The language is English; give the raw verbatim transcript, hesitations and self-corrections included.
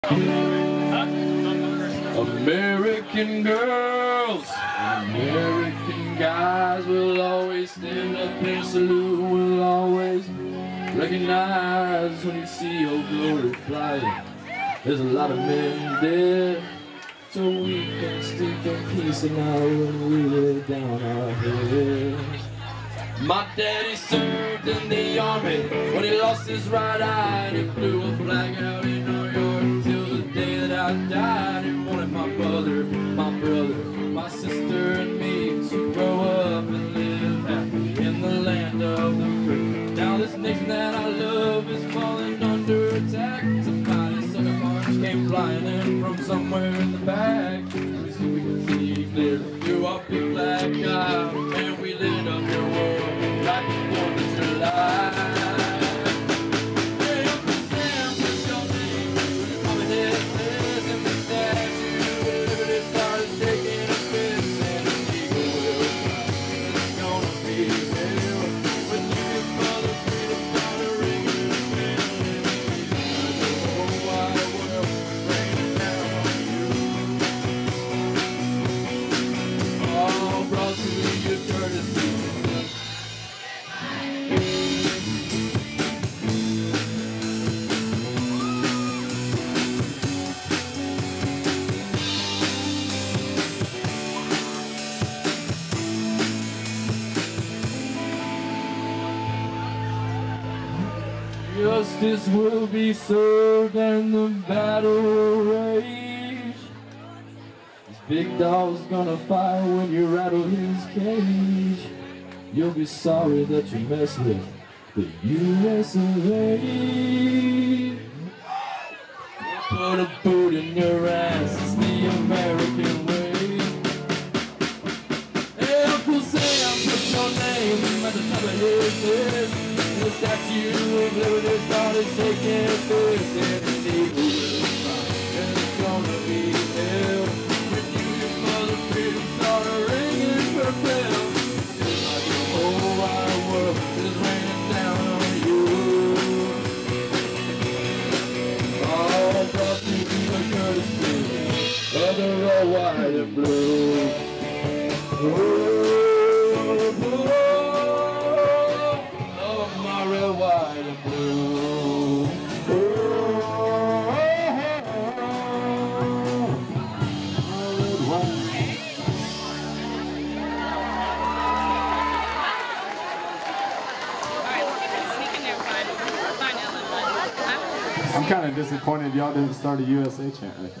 American girls and American guys will always stand up and salute, will always recognize when you see old glory flying. There's a lot of men dead, so we can sleep in peace and now when we lay down our heads. My daddy served in the army. When he lost his right eye and he blew a flag out in our yard till the day that I died. He wanted my brother, my brother, my sister and me to grow up and live happy in the land of the free. Now this nation that I love is falling under attack. Somebody sucker punch came flying in from somewhere in the back. We see we can see clearly through our big black eyes, and we lit up the world like the fourth of July. Hey, Uncle Sam, put your name to the prominent place in the statue. Everybody started shaking a fist, and the eagle will fly. It's gonna be hell when you get mother freedom started ringing a bell. And the whole wide world is raining down on you. All brought to you courtesy. Justice will be served and the battle will rage. This big dog's gonna fire when you rattle his cage. You'll be sorry that you messed with the U S of A. Put a boot in your ass, it's the American way. Hey, Uncle Sam, put your name at the top of his list. The statue of liberty started shaking its fist, and the eagle will fly, and it's gonna be hell when you and Mother Freedom started ringing her bell. It's like the whole wide world is raining down on you. All brought to you the courtesy of the red, white, and blue. Oh, white and blue. Oh, I'm kind of disappointed y'all didn't start a U S A chant right there.